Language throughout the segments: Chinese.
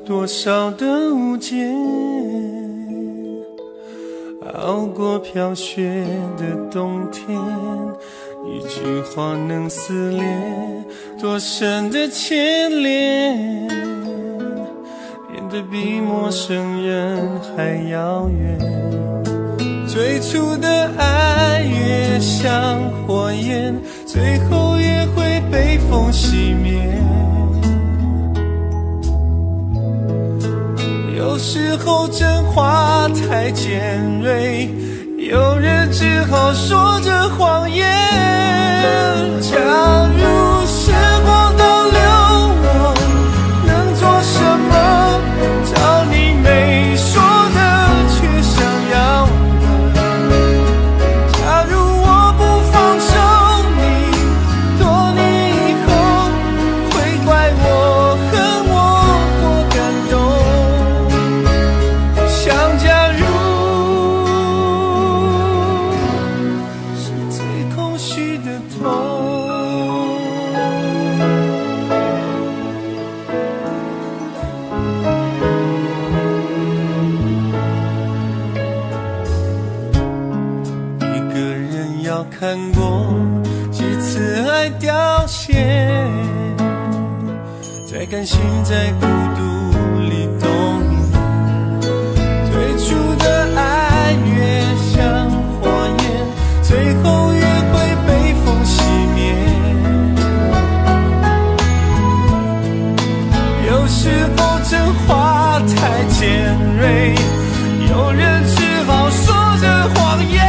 多少的误解，熬过飘雪的冬天，一句话能撕裂多深的牵连，变得比陌生人还遥远。最初的爱越像火焰，最后也会被风熄灭。有时候真话太尖锐，有人只好说着谎言。假如时光倒流，我能做什么？找你没说的却想要的。假如我不放手你，多年以后会怪我恨我或感动。想假如是最空虚的痛。一个人要看过几次爱凋谢，才甘心在孤独里冬眠。最初的爱越像火焰，最后越会被风熄灭。有时候真话太尖锐，有人只好说着谎言。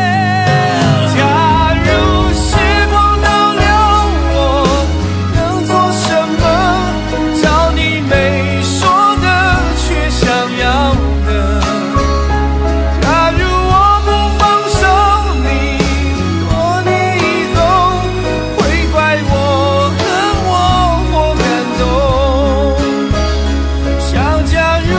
假如时光倒流，我能做什么？找你没说的却想要的。假如我不放手你，多年以后会怪我恨我或感动。想假如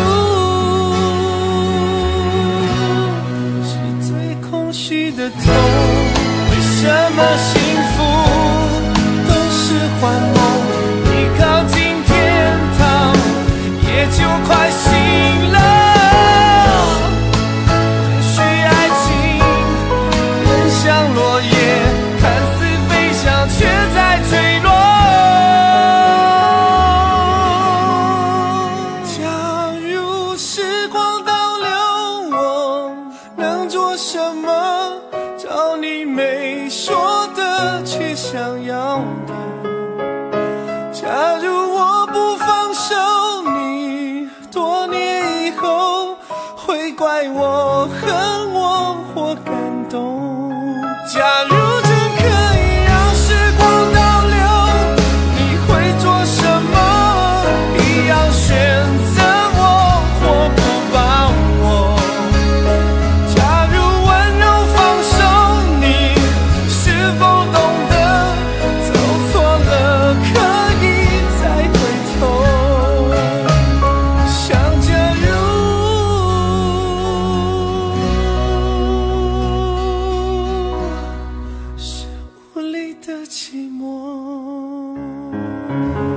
是最空虚的痛，为什么幸福都是幻梦？一靠近天堂也就快醒了。也许爱情更像落叶，看似飞翔却在坠落。假如时光倒流，我能做什么？找你没说的却想要的。假如我不放手你，多年以后会怪我恨我或感动。假如真可以让时光倒流，你会做什么？一样选择我或不把我。假如温柔放手你，是否懂得走错了可以再回头。想假如是无力的寂寞。